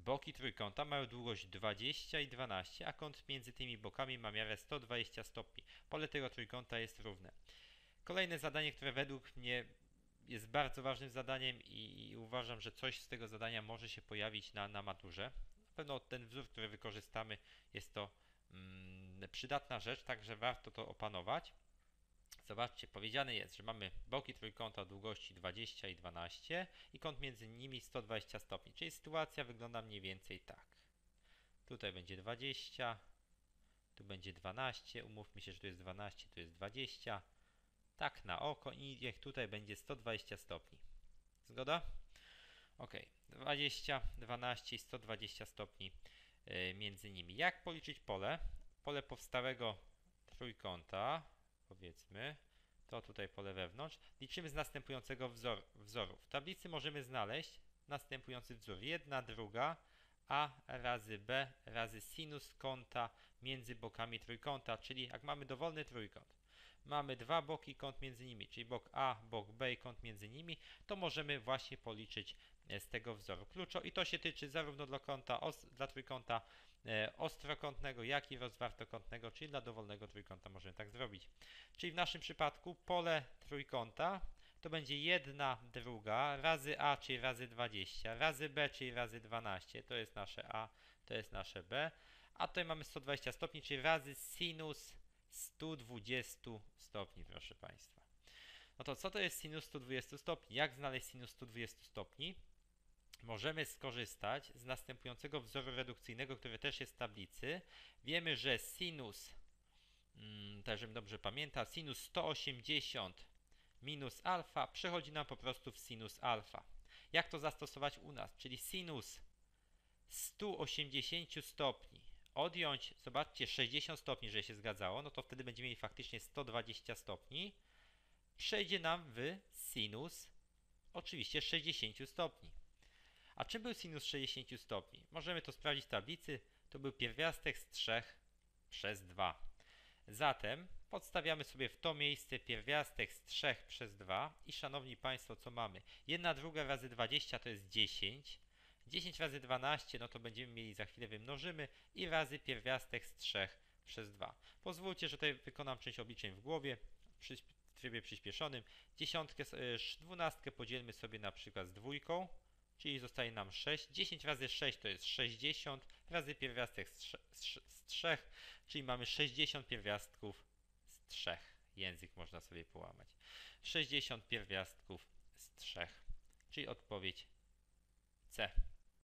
Boki trójkąta mają długość 20 i 12, a kąt między tymi bokami ma miarę 120 stopni. Pole tego trójkąta jest równe. Kolejne zadanie, które według mnie jest bardzo ważnym zadaniem i uważam, że coś z tego zadania może się pojawić na maturze. Na pewno ten wzór, który wykorzystamy, jest to przydatna rzecz, także warto to opanować. Zobaczcie, powiedziane jest, że mamy boki trójkąta o długości 20 i 12 i kąt między nimi 120 stopni, czyli sytuacja wygląda mniej więcej tak. Tutaj będzie 20, tu będzie 12, umówmy się, że tu jest 12, tu jest 20. Tak na oko i niech tutaj będzie 120 stopni. Zgoda? Ok, 20, 12 i 120 stopni między nimi. Jak policzyć pole? Pole powstałego trójkąta, powiedzmy, to tutaj pole wewnątrz. Liczymy z następującego wzoru. W tablicy możemy znaleźć następujący wzór. 1 druga a razy b razy sinus kąta między bokami trójkąta, czyli jak mamy dowolny trójkąt, mamy dwa boki, kąt między nimi, czyli bok A, bok B i kąt między nimi, to możemy właśnie policzyć z tego wzoru kluczo i to się tyczy zarówno dla trójkąta ostrokątnego, jak i rozwartokątnego, czyli dla dowolnego trójkąta możemy tak zrobić. Czyli w naszym przypadku pole trójkąta to będzie 1 druga razy A, czyli razy 20, razy B, czyli razy 12, to jest nasze A, to jest nasze B, a tutaj mamy 120 stopni, czyli razy sinus 120 stopni, proszę Państwa. No to co to jest sinus 120 stopni? Jak znaleźć sinus 120 stopni? Możemy skorzystać z następującego wzoru redukcyjnego, który też jest w tablicy. Wiemy, że sinus, też żebym dobrze pamiętał, sinus 180 minus alfa przechodzi nam po prostu w sinus alfa. Jak to zastosować u nas? Czyli sinus 180 stopni odjąć, zobaczcie, 60 stopni, że się zgadzało, no to wtedy będziemy mieli faktycznie 120 stopni. Przejdzie nam w sinus oczywiście 60 stopni. A czym był sinus 60 stopni? Możemy to sprawdzić w tablicy. To był pierwiastek z 3 przez 2. Zatem podstawiamy sobie w to miejsce pierwiastek z 3 przez 2 i szanowni Państwo, co mamy? 1 druga razy 20 to jest 10. 10 razy 12, no to będziemy mieli, za chwilę wymnożymy i razy pierwiastek z 3 przez 2. Pozwólcie, że tutaj wykonam część obliczeń w głowie w trybie przyspieszonym. 12 podzielmy sobie na przykład z dwójką, czyli zostaje nam 6. 10 razy 6 to jest 60 razy pierwiastek z 3, czyli mamy 60 pierwiastków z 3. Język można sobie połamać. 60 pierwiastków z 3, czyli odpowiedź C.